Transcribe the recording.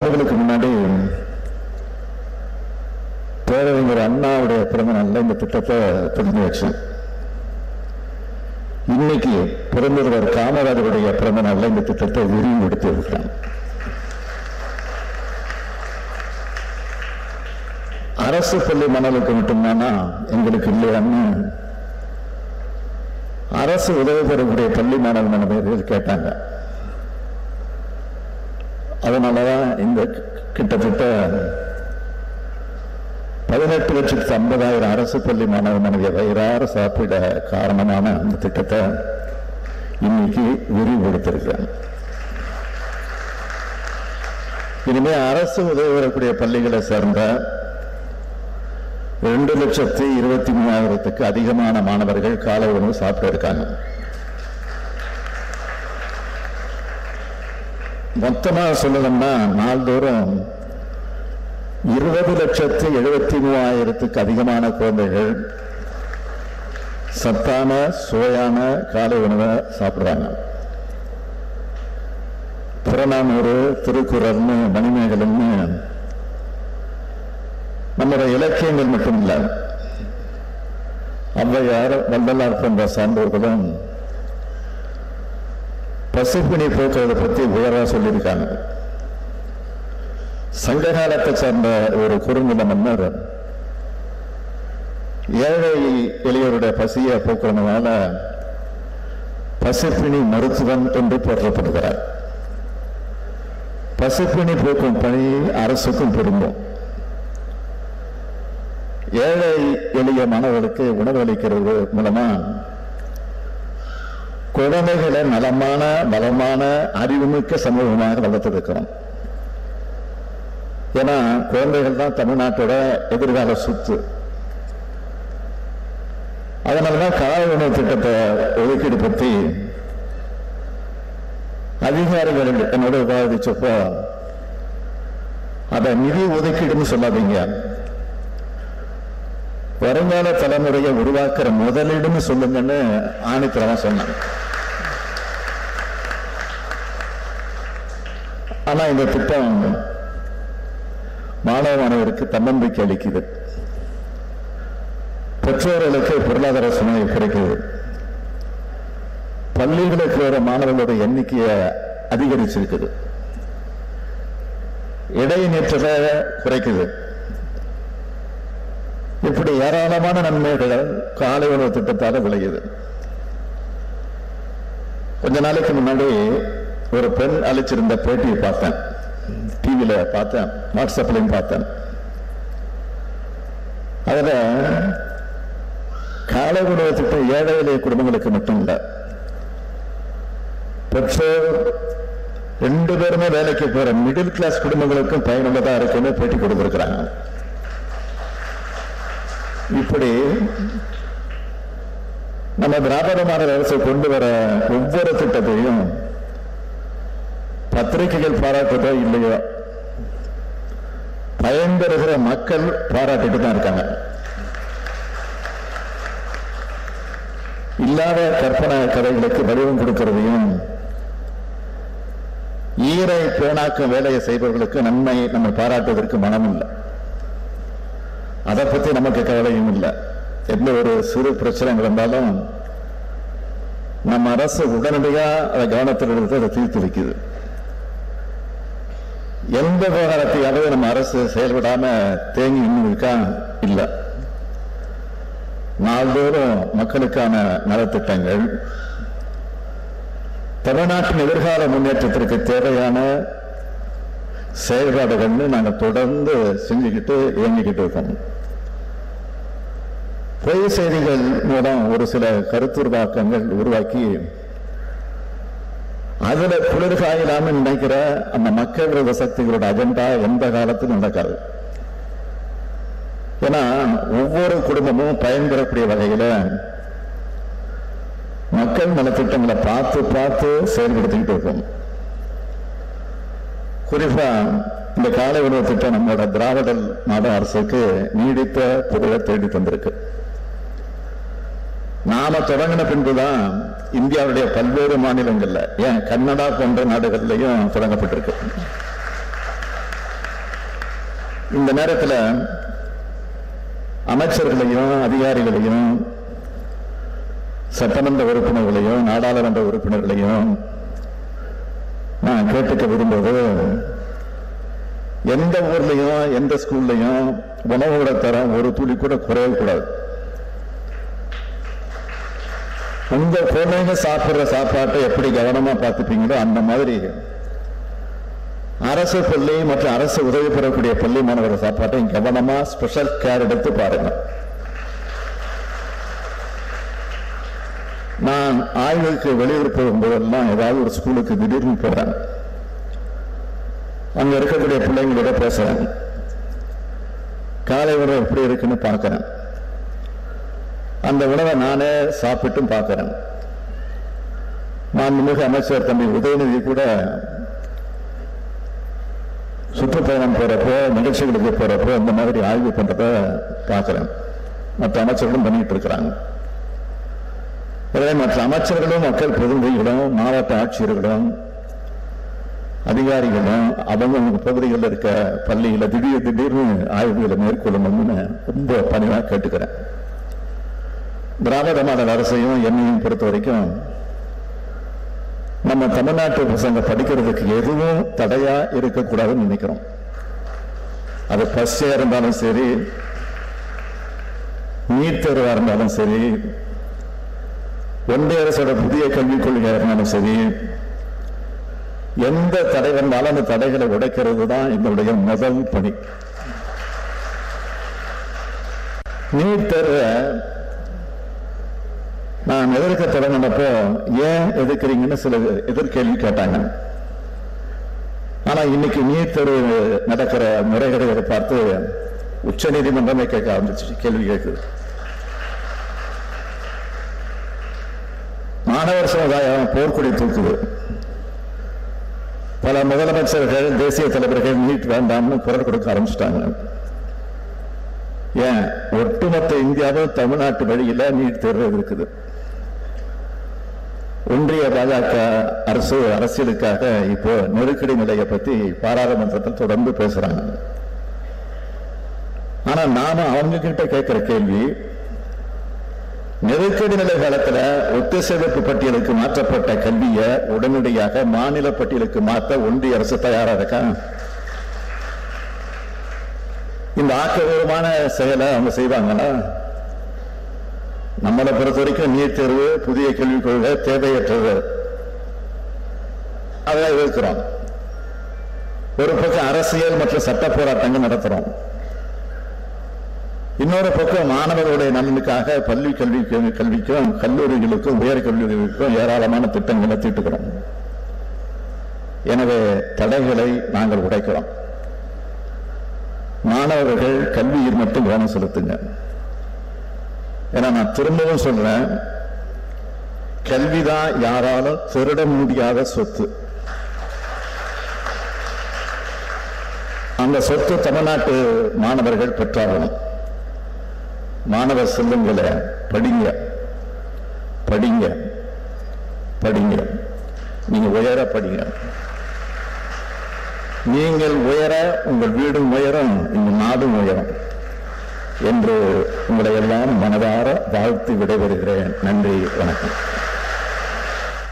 அவர்களுக்கு முன்னாடி பேரறிஞர் அண்ணாவுடைய பிறந்த நாள்ல இந்த திட்டத்தை தொடங்கி வச்சு, இன்னைக்கு பிறந்தவர் காமராஜருடைய பிறந்த நாள்ல இந்த திட்டத்தை விரிவுபடுத்தி இருக்கிறாங்க. அரசு பள்ளி மாணவர்களுக்கு மட்டும்தானா எங்களுக்கு இல்லையான்னு அரசு உதவி பெறக்கூடிய பள்ளி மாணவர்கள் கேட்டாங்க. அதனாலதான் இந்த கிட்டத்தட்ட 18,50,000 அரசு பள்ளி மாணவ மாணவிய வயிறார சாப்பிட காரணமான அந்த திட்டத்தை இன்னைக்கு விரிவுபடுத்திருக்கிறாங்க. இனிமே அரசு உதவி பெறக்கூடிய பள்ளிகளை சேர்ந்த 2,23,000க்கு அதிகமான மாணவர்கள் காலை உணவு சாப்பிட இருக்காங்க. மொத்தமாக சொல்லணும்னா நாள்தோறும் 20,73,000க்கு அதிகமான குழந்தைகள் சத்தான சுவையான காலை உணவை சாப்பிடுறாங்க. புறநானூறு, திருக்குறள்னு, மணிமேகலைன்னு நம்முடைய இலக்கியங்கள் மட்டும் இல்லை, ஔவையார், வள்ளலார் போன்ற சான்றோர்களும் பசிப்பினி போக்குவதை பற்றி உயர்வா சொல்லியிருக்காங்க. சங்க காலத்தை சார்ந்த ஒரு குறுநில மன்னர் ஏழை எளியோருடைய பசியை போக்குறதுனால பசிப்பினி மருத்துவன் என்று போற்றப்படுகிறார். பசிப்பினி போக்கும் பணி அரசுக்கும் பொருந்தும். ஏழை எளிய மாணவர்களுக்கு உணவு அளிக்கிறது மூலமா குழந்தைகளை நலமான பலமான அறிவுமிக்க சமூகமாக வளர்த்திருக்கிறோம். ஏன்னா குழந்தைகள் தான் தமிழ்நாட்டோட எதிர்கால சொத்து. அதனாலதான் காலை உணவு திட்டத்தை ஒதுக்கீடு பற்றி அதிகாரிகள் என்னோட விவாதிச்சப்போ அதை நிதி ஒதுக்கீடுன்னு சொல்லாதீங்க, வருங்கால தலைமுறையை உருவாக்குற முதலீடுன்னு சொல்லுங்கன்னு ஆணித்தரமா சொன்னாங்க. ஆனா இந்த திட்டம் மாணவ மாணவருக்கு தன்னம்பிக்கை அளிக்குது, பெற்றோர்களுக்கு பொருளாதார சுமையை குறைக்குது, பள்ளிகளுக்கு வர மாணவர்களுடைய எண்ணிக்கையை அதிகரிச்சிருக்குது, இடைநிற்றலை குறைக்குது. இப்படி ஏராளமான நன்மைகள் காலை உணவு திட்டத்தால விளையுது. கொஞ்ச நாளைக்கு முன்னாடி ஒரு பெண் அளிச்சிருந்த பேட்டியை பார்த்தேன், டிவியில பார்த்தேன், வாட்ஸ்அப்லையும் பார்த்தேன். அதுல காலை உணவு திட்டம் ஏழை எளிய குடும்பங்களுக்கு மட்டும் இல்லை, பெற்றோர் 2 பேருமே வேலைக்கு போற மிடில் கிளாஸ் குடும்பங்களுக்கும் பயனுள்ளதா இருக்குன்னு பேட்டி கொடுத்திருக்கிறாங்க. இப்படி நம்ம திராவிட மாடல் அரசு கொண்டு வர ஒவ்வொரு திட்டத்தையும் பத்திரிகைகள் பாராட்டுறதோ இல்லையோ பயன்பெறுகிற மக்கள் பாராட்டிட்டு தான் இருக்காங்க. இல்லாத கற்பனை கதைகளுக்கு வடிவம் கொடுக்கிறதையும் ஈரை பேணாக்கும் வேலையை செய்பவர்களுக்கு நன்மை நம்ம பாராட்டுவதற்கு மனம் இல்லை. அதை பத்தி நமக்கு கவலையும் இல்லை. எந்த ஒரு சிறு பிரச்சனை இருந்தாலும் நம்ம அரசு உடனடியாக அதை கவனத்தில் எடுத்து அதை தீர்த்து வைக்குது. எந்த விவகாரத்தையாவது நம்ம அரசு செயல்படாம தேங்கி இன்னும் இருக்கா? இல்லை. நாள்தோறும் மக்களுக்கான நலத்திட்டங்கள், தமிழ்நாட்டின் எதிர்கால முன்னேற்றத்திற்கு தேவையான செயல்பாடுகள்னு நாங்கள் தொடர்ந்து செஞ்சுக்கிட்டு இயங்கிக்கிட்டு இருக்கோம். பொய் செய்திகள் மூலம் ஒரு சில கருத்துருவாக்கங்கள் உருவாக்கி அதுல குளிர்காயிலாம நினைக்கிற அந்த மக்கள் விரோத சக்திகளோட அஜெண்டா எந்த காலத்திலும் நடக்காது. ஏன்னா ஒவ்வொரு குடும்பமும் பயன்பெறக்கூடிய வகையில மக்கள் நலத்திட்டங்களை பார்த்து பார்த்து செயல்படுத்திக்கிட்டு இருக்கோம். குறிப்பா இந்த காலை உணவு திட்டம் நம்மளோட திராவிட மாடல் அரசுக்கு நீடித்த புகழை தேடி தந்திருக்கு. நாம தொடங்கின பின்புதான் இந்தியாவுடைய பல்வேறு மாநிலங்கள்ல, ஏன் கன்னடா போன்ற நாடுகள்லையும் தொடங்கப்பட்டிருக்கு. இந்த நேரத்தில் அமைச்சர்களையும் அதிகாரிகளையும் சட்டமன்ற உறுப்பினர்களையும் நாடாளுமன்ற உறுப்பினர்களையும் நான் கேட்டுக்க விரும்புவது, எந்த ஊர்லையும் எந்த ஸ்கூல்லையும் உணவோட தரம் ஒரு துளி கூட குறையக்கூடாது. உங்க குழந்தைங்க சாப்பிடுற சாப்பாட்டை எப்படி கவனமா பார்த்துப்பீங்களோ அந்த மாதிரி அரசு பள்ளி மற்றும் அரசு உதவி பெறக்கூடிய பள்ளி மாணவர் சாப்பாட்டை கவனமா ஸ்பெஷல் கேர் எடுத்து பாருங்க. நான் ஆய்வுக்கு வெளியூர் போகும்போதெல்லாம் ஏதாவது ஒரு ஸ்கூலுக்கு திடீர்னு போறேன். அங்க இருக்கக்கூடிய பிள்ளைங்களோட பேசுறேன். காலை உணவு எப்படி இருக்குன்னு பார்க்கிறேன். அந்த உணவை நானே சாப்பிட்டும் பார்க்கிறேன். மாண்புமிகு அமைச்சர் தம்பி உதயநிதி கூட சுற்றுப்பயணம் போறப்போ, நிகழ்ச்சிகளுக்கு போறப்போ இந்த மாதிரி ஆய்வு பண்றத பார்க்கிறேன். மற்ற அமைச்சர்களும் பண்ணிட்டு இருக்கிறாங்க. மற்ற அமைச்சர்களும் மக்கள் பிரதிநிதிகளும் மாவட்ட ஆட்சியர்களும் அதிகாரிகளும் அவங்க பகுதிகளில் இருக்க பள்ளியில் திடீர்னு ஆய்வுகளை மேற்கொள்ளணும்னு ரொம்ப பணிவாக கேட்டுக்கிறேன். திராவிட மாடல் அரசையும் என்னையும் பொறுத்த வரைக்கும் நம்ம தமிழ்நாட்டு பசங்க படிக்கிறதுக்கு எதுவும் தடையா இருக்கக்கூடாதுன்னு நினைக்கிறோம். அது பஸ்ஸா இருந்தாலும் சரி, நீட் தேர்வா இருந்தாலும் சரி, ஒன்றிய அரசோட புதிய கல்விக் கொள்கையா இருந்தாலும் சரி, எந்த தடை வந்தாலும் அந்த தடைகளை உடைக்கிறது தான் என்னுடைய முதல் பணி. நீட் தேர்வை நான் எதிர்க்க தொடங்கினப்போ ஏன் எதிர்க்கிறீங்கன்னு சில எதிர்கேள்வி கேட்டாங்க. ஆனா இன்னைக்கு நீட் தேர்வு நடக்கிற முறைகளை பார்த்து உச்ச நீதிமன்றமே கேட்க ஆரம்பிச்சு, கேள்வி கேட்குது. மாணவர் சமுதாயம் போர்க்குடி தூக்குது. பல முதலமைச்சர்கள், தேசிய தலைவர்கள் நீட் வேண்டாம்னு குரல் கொடுக்க ஆரம்பிச்சிட்டாங்க. ஏன் ஒட்டுமொத்த இந்தியாவும் தமிழ்நாட்டு வழியில நீட் தேர்வு இருக்குது. ஒன்றிய பாஜக அரசு அரசியலுக்காக இப்போ நெருக்கடி நிலையை பத்தி பாராளுமன்றத்தில் தொடர்ந்து பேசுறாங்க. ஆனா நாம அவங்க கிட்ட கேட்கிற கேள்வி, நெருக்கடி நிலை காலத்துல ஒத்திசைவு பட்டியலுக்கு மாற்றப்பட்ட கல்வியை உடனடியாக மாநில பட்டியலுக்கு மாற்ற ஒன்றிய அரசு தயாரா இருக்கா? இந்த ஆக்கப்பூர்வமான செயலை அவங்க செய்வாங்கன்னா, நம்மளை பொறுத்த வரைக்கும் நீட் தேர்வு, புதிய கல்விக் கொள்கை தேவையற்றது, அதை எதிர்க்கிறோம். ஒரு பக்கம் அரசியல் மற்றும் சட்ட போராட்டங்கள் நடத்துறோம். இன்னொரு பக்கம் மாணவர்களுடைய நலனுக்காக பள்ளி கல்விக்கும் கல்லூரிகளுக்கும் உயர் கல்விகளுக்கும் ஏராளமான திட்டங்களை தீட்டுகிறோம். எனவே தடைகளை நாங்கள் உடைக்கிறோம். மாணவர்கள் கல்வியில் மட்டும் கவனம் செலுத்துங்க. ஏன்னா நான் திரும்பவும் சொல்றேன், கல்விதான் யாராலும் திருட முடியாத சொத்து. அந்த சொத்து தமிழ்நாட்டு மாணவர்கள் பெற்றாகணும். மாணவர் செல்வங்களை படிங்க, படிங்க, படிங்க. நீங்க உயர படிங்க. நீங்கள் உயர உங்கள் வீடும் உயரும், இந்த நாடும் உயரும் என்று உங்களை எல்லாம் மனதார வாழ்த்து விடைபெறுகிறேன். நன்றி, வணக்கம்.